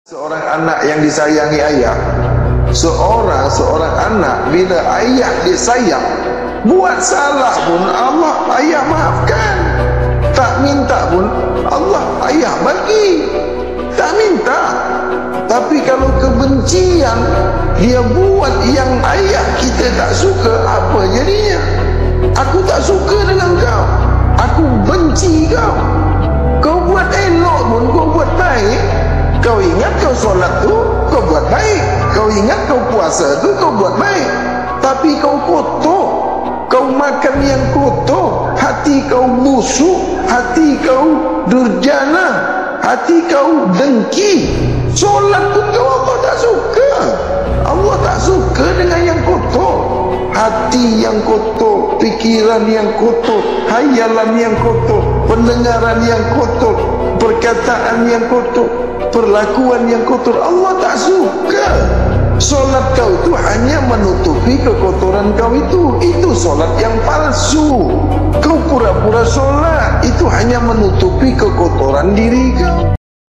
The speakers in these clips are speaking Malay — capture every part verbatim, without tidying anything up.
Seorang anak yang disayangi ayah, seorang seorang anak bila ayah disayang, buat salah pun Allah ayah maafkan, tak minta pun Allah ayah bagi, tak minta. Tapi kalau kebencian dia buat yang ayah kita tak suka, apa jadinya? Aku tak suka dengan kau, aku benci kau. Kau buat elok pun, kau buat baik, kau ingat kau solat tu, kau buat baik. Kau ingat kau puasa tu, kau buat baik. Tapi kau kotor, kau makan yang kotor, hati kau busuk, hati kau durjana, hati kau dengki. Solat pun kau Allah tak suka. Allah tak suka dengan yang kotor. Hati yang kotor, pikiran yang kotor, hayalan yang kotor, pendengaran yang kotor, perkataan yang kotor, perlakuan yang kotor, Allah tak suka. Solat kau itu hanya menutupi kekotoran kau itu. Itu solat yang palsu. Kau pura-pura solat, itu hanya menutupi kekotoran diri kau.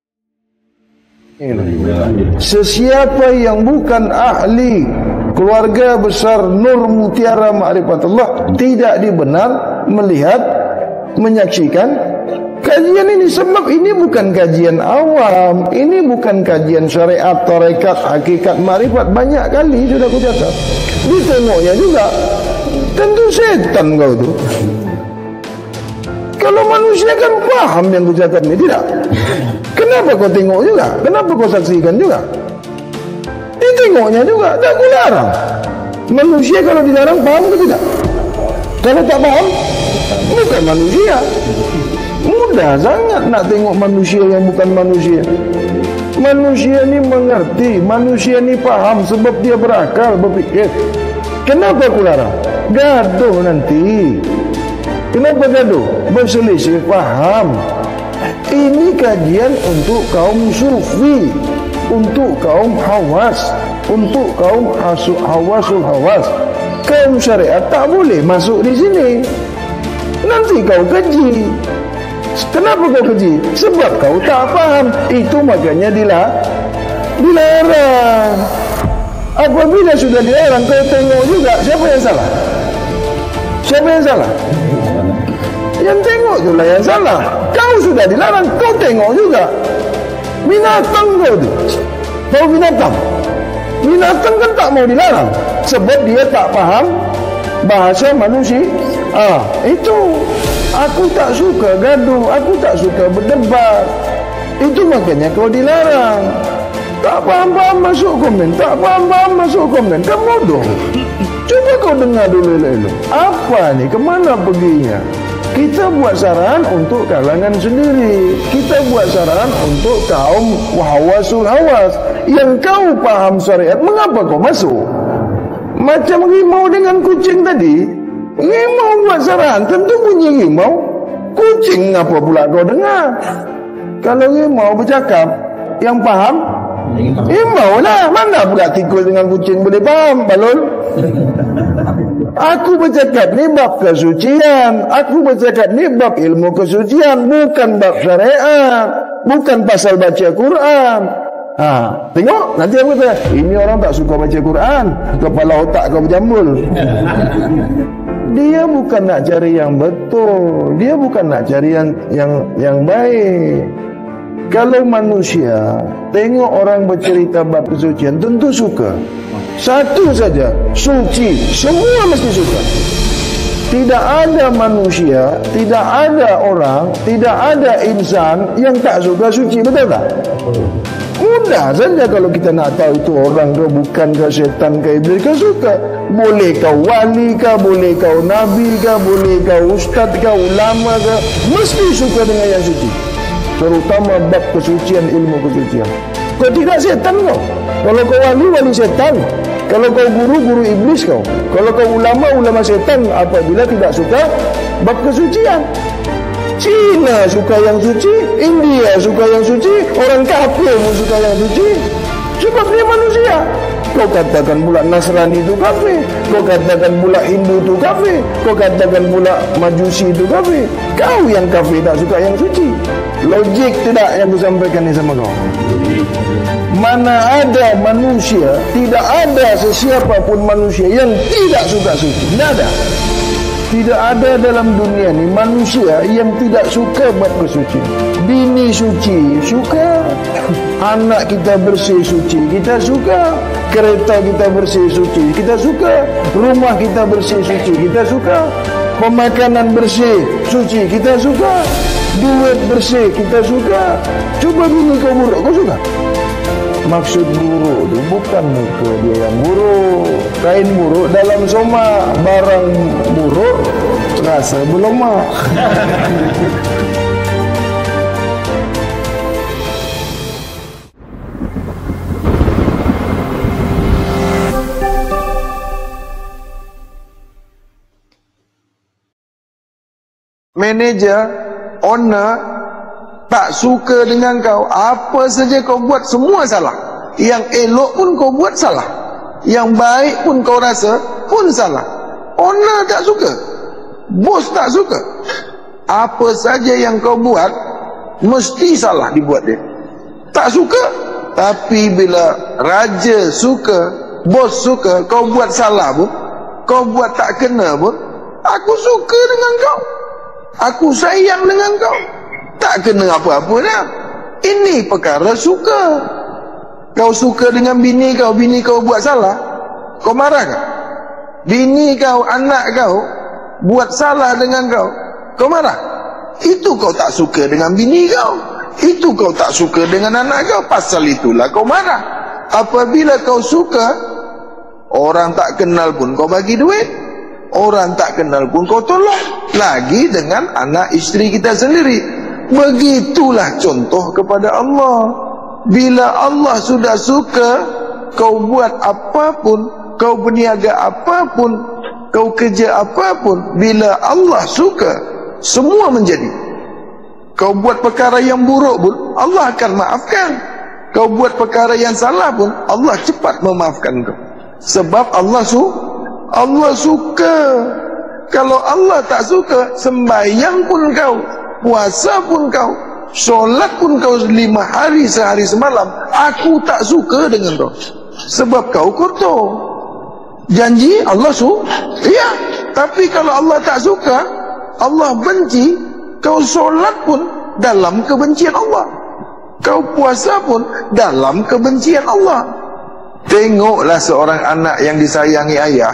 Sesiapa yang bukan ahli keluarga besar Nur Mutiara Ma'rifatullah tidak dibenar melihat, menyaksikan kajian ini. Sebab ini bukan kajian awam, ini bukan kajian syariat, tarekat, hakikat, ma'rifat. Banyak kali sudah aku catat, ditengoknya juga tentu setan kau tu. Kalau manusia kan paham yang aku catat ini, tidak? Kenapa kau tengok juga? Kenapa kau saksikan juga? Ditengoknya juga, tak aku larang. Manusia kalau dilarang paham ke tidak? Kalau tak paham, bukan manusia. Mudah sangat nak tengok manusia yang bukan manusia. Manusia ni mengerti, manusia ni paham sebab dia berakal, berfikir. Kenapa aku larang? Gaduh nanti. Kenapa gaduh? Berselisih paham. Ini kajian untuk kaum sufi, untuk kaum hawas, untuk kaum hasu, hawasul hawas. Kaum syariat tak boleh masuk di sini. Nanti kau keji. Kenapa kau keji? Sebab kau tak faham. Itu makanya dilarang. Dilarang. Apabila sudah dilarang, kau tengok juga. Siapa yang salah? Siapa yang salah? Yang tengok itulah yang salah. Kau sudah dilarang, kau tengok juga. Binatang kau tu. Kau binatang. Binatang kan tak mau dilarang sebab dia tak faham bahasa manusia. Ah, itu. Aku tak suka gaduh, aku tak suka berdebat. Itu makanya kau dilarang. Tak faham-faham masuk komen, tak faham-faham masuk komen. Kan bodoh. Coba kau dengar dulu elok. Apa ni? Kemana perginya? Kita buat saran untuk kalangan sendiri. Kita buat saran untuk kaum hawasul hawas. Yang kau faham syariat, mengapa kau masuk? Macam rimau dengan kucing tadi. Rimau buat saran, tentu bunyi rimau. Kucing apa pula kau dengar? Kalau rimau bercakap, yang faham rimau lah. Mana pula tikus dengan kucing boleh faham, balul? Aku bercakap ni bab kesucian. Aku bercakap ni bab ilmu kesucian, bukan bab syariat, bukan pasal baca Quran. Ha, tengok nanti aku kata, ini orang tak suka baca Quran, kepala otak kau berjambul. Dia bukan nak cari yang betul, dia bukan nak cari yang yang yang baik. Kalau manusia tengok orang bercerita bab kesucian, tentu suka. Satu saja, suci, semua mesti suka. Tidak ada manusia, tidak ada orang, tidak ada insan yang tak suka suci, betul tak? Mudah saja kalau kita nak tahu itu orang ke bukan ke, setan ke, iblis ke, suka. Boleh kau wali ke, boleh kau nabi ke, boleh kau ustaz ke, ulama ke, mesti suka dengan yang suci. Terutama bab kesucian, ilmu kesucian. Kau tidak setan kau. Kalau kau wali, wali setan. Kalau kau guru, guru iblis kau. Kalau kau ulama, ulama setan apabila tidak suka bab kesucian. Cina suka yang suci, India suka yang suci, orang kafir pun suka yang suci. Sebab dia manusia. Kau katakan pula Nasrani itu kafir, kau katakan pula Hindu itu kafir, kau katakan pula Majusi itu kafir. Kau yang kafir tak suka yang suci. Logik tidak yang aku sampaikan ni sama kau? Mana ada manusia, tidak ada sesiapa pun manusia yang tidak suka suci. Tidak ada. Tidak ada dalam dunia ni manusia yang tidak suka buat bersuci. Bini suci, suka. Anak kita bersih, suci, kita suka. Kereta kita bersih, suci, kita suka. Rumah kita bersih, suci, kita suka. Pemakanan bersih, suci, kita suka. Duit bersih, kita suka. Coba bini kau buruk, kau suka? Maksud buruk itu bukan muka dia yang buruk. Kain buruk dalam soma, barang buruk rasa berlemak. Manager, owner tak suka dengan kau, apa saja kau buat semua salah. Yang elok pun kau buat salah, yang baik pun kau rasa pun salah. Owner tak suka, bos tak suka. Apa saja yang kau buat mesti salah dibuat dia. Tak suka. Tapi bila raja suka, bos suka, kau buat salah pun, kau buat tak kena pun, aku suka dengan kau, aku sayang dengan kau, tak kena apa-apa dah. Ini perkara suka. Kau suka dengan bini kau, bini kau buat salah, kau marah tak? Bini kau, anak kau buat salah dengan kau, kau marah? Itu kau tak suka dengan bini kau, itu kau tak suka dengan anak kau, pasal itulah kau marah. Apabila kau suka, orang tak kenal pun kau bagi duit, orang tak kenal pun kau tolong, lagi dengan anak isteri kita sendiri. Begitulah contoh kepada Allah. Bila Allah sudah suka, kau buat apapun, kau berniaga apapun, kau kerja apapun, bila Allah suka, semua menjadi. Kau buat perkara yang buruk pun, Allah akan maafkan. Kau buat perkara yang salah pun, Allah cepat memaafkan kau. Sebab Allah su Allah suka. Kalau Allah tak suka, sembahyang pun kau, puasa pun kau, solat pun kau lima hari sehari semalam, aku tak suka dengan kau, sebab kau kotor. Janji Allah su iya. Tapi kalau Allah tak suka, Allah benci, kau solat pun dalam kebencian Allah, kau puasa pun dalam kebencian Allah. Tengoklah seorang anak yang disayangi ayah.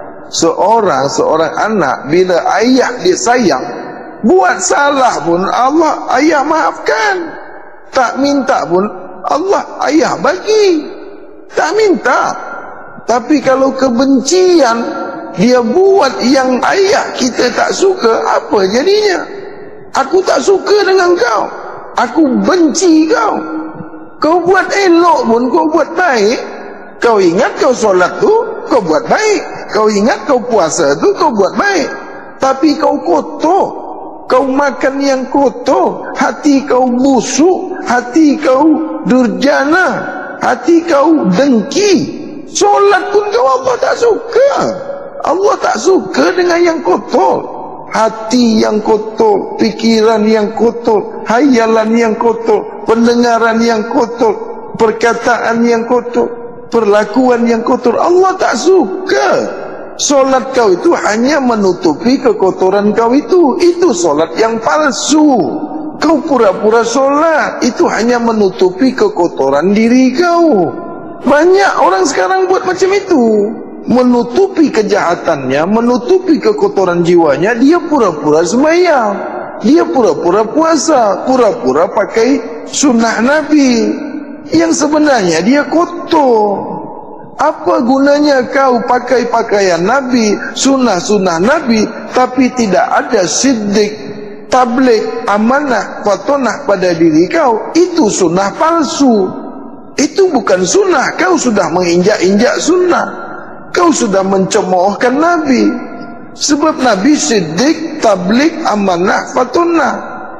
Seorang seorang anak bila ayah dia sayang, buat salah pun Allah, ayah maafkan. Tak minta pun Allah, ayah bagi. Tak minta. Tapi kalau kebencian, dia buat yang ayah kita tak suka, apa jadinya? Aku tak suka dengan kau, aku benci kau. Kau buat elok pun, kau buat baik, kau ingat kau solat tu, kau buat baik. Kau ingat kau puasa tu, kau buat baik. Tapi kau kotor, kau makan yang kotor, hati kau busuk, hati kau durjana, hati kau dengki. Solat pun kau Allah tak suka. Allah tak suka dengan yang kotor. Hati yang kotor, pikiran yang kotor, hayalan yang kotor, pendengaran yang kotor, perkataan yang kotor, perlakuan yang kotor, Allah tak suka. Solat kau itu hanya menutupi kekotoran kau itu. Itu solat yang palsu. Kau pura-pura solat, itu hanya menutupi kekotoran diri kau. Banyak orang sekarang buat macam itu, menutupi kejahatannya, menutupi kekotoran jiwanya. Dia pura-pura sembahyang, dia pura-pura puasa, pura-pura pakai sunnah Nabi, yang sebenarnya dia kotor. Apa gunanya kau pakai pakaian Nabi, sunnah-sunnah Nabi, tapi tidak ada siddiq, tabligh, amanah, fatonah pada diri kau? Itu sunnah palsu. Itu bukan sunnah. Kau sudah menginjak-injak sunnah. Kau sudah mencemoohkan Nabi. Sebab Nabi siddiq, tabligh, amanah, fatonah.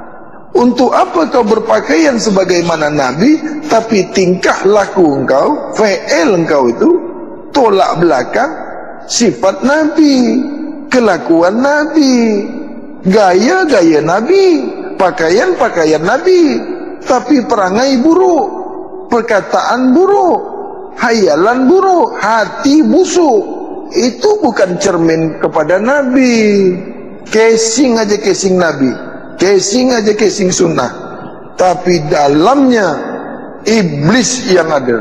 Untuk apa kau berpakaian sebagaimana Nabi, tapi tingkah laku engkau, fi'il engkau itu tolak belakang sifat Nabi, kelakuan Nabi, gaya-gaya Nabi, pakaian-pakaian Nabi, tapi perangai buruk. perkataan buruk, hayalan buruk, hati busuk. Itu bukan cermin kepada Nabi. Casing aja casing Nabi, casing aja casing sunnah, tapi dalamnya iblis yang ada,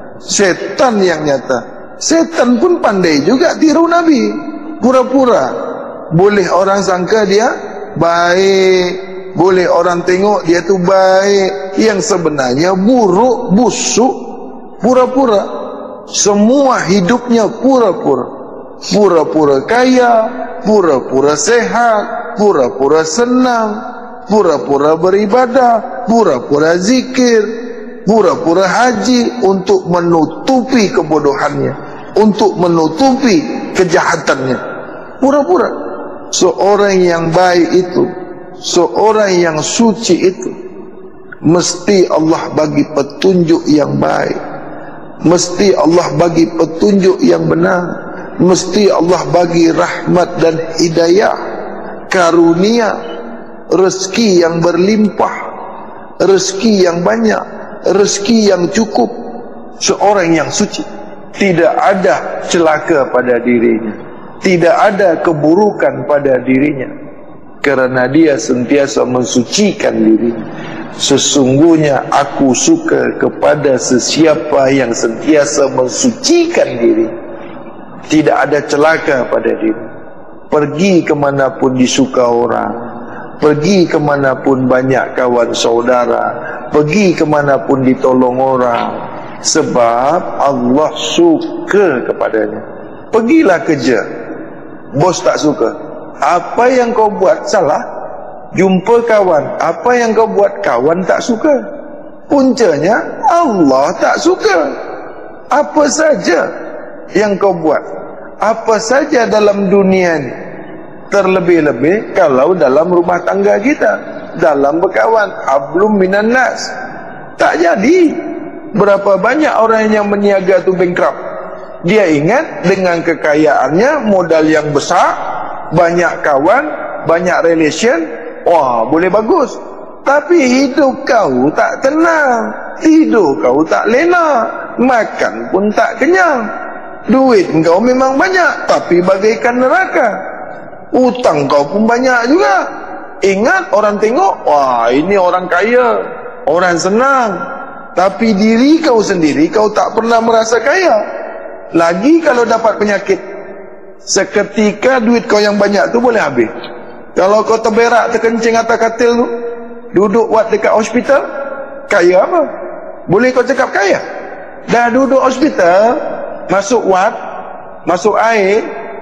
setan yang nyata. Setan pun pandai juga tiru Nabi, pura-pura. Boleh orang sangka dia baik, boleh orang tengok dia tu baik, yang sebenarnya buruk, busuk, pura-pura. Semua hidupnya pura-pura. Pura-pura kaya, pura-pura sehat, pura-pura senang, pura-pura beribadah, pura-pura zikir, pura-pura haji untuk menutupi kebodohannya, untuk menutupi kejahatannya. Pura-pura. Seorang yang baik itu, seorang yang suci itu, mesti Allah bagi petunjuk yang baik, mesti Allah bagi petunjuk yang benar, mesti Allah bagi rahmat dan hidayah, karunia, rezeki yang berlimpah, rezeki yang banyak, rezeki yang cukup. Seorang yang suci, tidak ada celaka pada dirinya, tidak ada keburukan pada dirinya, kerana dia sentiasa mensucikan dirinya. Sesungguhnya aku suka kepada sesiapa yang sentiasa mensucikan diri. Tidak ada celaka pada diri. Pergi kemanapun disuka orang, pergi kemanapun banyak kawan saudara, pergi kemanapun ditolong orang, sebab Allah suka kepadanya. Pergilah kerja, bos tak suka, apa yang kau buat salah. Jumpa kawan, apa yang kau buat kawan tak suka. Puncanya Allah tak suka. Apa saja yang kau buat, apa saja dalam dunia ini, terlebih-lebih kalau dalam rumah tangga kita, dalam berkawan, hablum minan nas, tak jadi. Berapa banyak orang yang meniaga tu bankrupt. Dia ingat dengan kekayaannya, modal yang besar, banyak kawan, banyak relation, wah boleh bagus. Tapi hidup kau tak tenang, tidur kau tak lena, makan pun tak kenyang. Duit kau memang banyak, tapi bagaikan neraka. Utang kau pun banyak juga. Ingat orang tengok, wah ini orang kaya, orang senang. Tapi diri kau sendiri, kau tak pernah merasa kaya. Lagi kalau dapat penyakit, seketika duit kau yang banyak tu boleh habis. Kalau kau terberak, terkencing atas katil tu, duduk wat dekat hospital, kaya apa? Boleh kau cakap kaya? Dah duduk hospital, masuk wat, masuk air,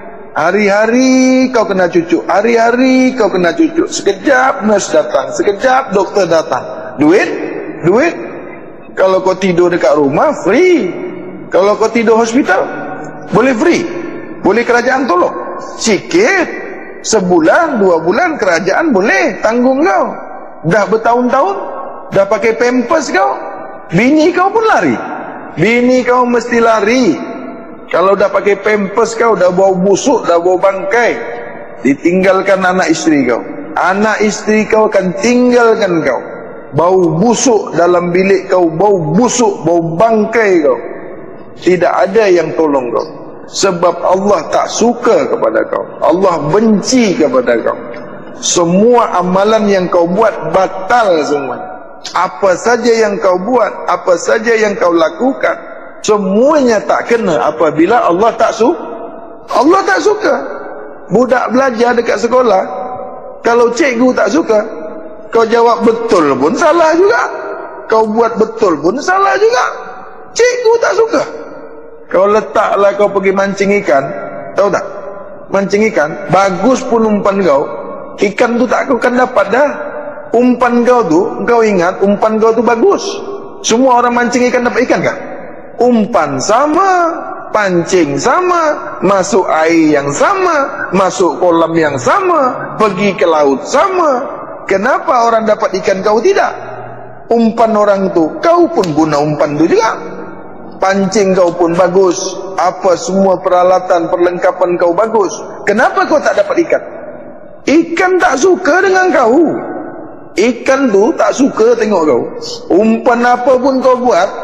hari-hari kau kena cucuk, hari-hari kau kena cucuk. Sekejap nurse datang, sekejap doktor datang. Duit? Duit? Kalau kau tidur dekat rumah, free. Kalau kau tidur hospital, boleh free. Boleh kerajaan tolong. Sikit, sebulan, dua bulan, kerajaan boleh tanggung kau. Dah bertahun-tahun, dah pakai pampers kau, bini kau pun lari. Bini kau mesti lari. Kalau dah pakai pampers kau, dah bau busuk, dah bau bangkai, ditinggalkan anak isteri kau. Anak isteri kau akan tinggalkan kau. Bau busuk dalam bilik kau, bau busuk, bau bangkai kau. Tidak ada yang tolong kau. Sebab Allah tak suka kepada kau, Allah benci kepada kau. Semua amalan yang kau buat batal semua. Apa saja yang kau buat, apa saja yang kau lakukan, semuanya tak kena apabila Allah tak suka. Allah tak suka. Budak belajar dekat sekolah, kalau cikgu tak suka, kau jawab betul pun salah juga, kau buat betul pun salah juga. Cikgu tak suka. Kau letaklah kau pergi mancing ikan, tahu tak? Mancing ikan, bagus pun umpan kau, ikan tu tak kau akan dapat dah. Umpan kau tu, kau ingat umpan kau tu bagus. Semua orang mancing ikan dapat ikan kah? Umpan sama, pancing sama, masuk air yang sama, masuk kolam yang sama, pergi ke laut sama. Kenapa orang dapat ikan kau tidak? Umpan orang tu, kau pun guna umpan tu juga. Pancing kau pun bagus, apa semua peralatan perlengkapan kau bagus. Kenapa kau tak dapat ikan? Ikan tak suka dengan kau. Ikan tu tak suka tengok kau. Umpan apa pun kau buat,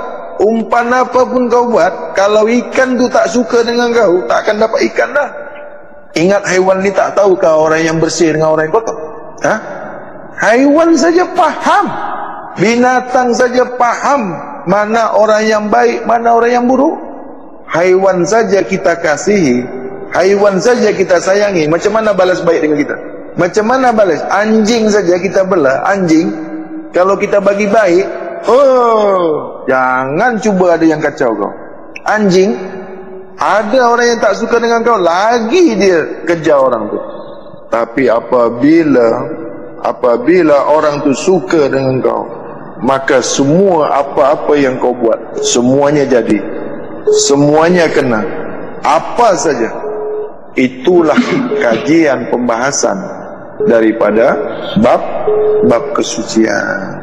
umpan apapun kau buat, kalau ikan tu tak suka dengan kau, tak akan dapat ikan dah. Ingat haiwan ni tak tahukah orang yang bersih dengan orang yang kotor? Ha? Haiwan saja faham, binatang saja faham mana orang yang baik, mana orang yang buruk. Haiwan saja kita kasihi, haiwan saja kita sayangi, macam mana balas baik dengan kita? Macam mana balas? Anjing saja kita bela, anjing kalau kita bagi baik, oh, jangan cuba ada yang kacau kau. Anjing, ada orang yang tak suka dengan kau, lagi dia kejar orang tu. Tapi apabila apabila orang tu suka dengan kau, maka semua apa-apa yang kau buat, semuanya jadi, semuanya kena, apa saja. Itulah kajian pembahasan daripada bab bab kesucian.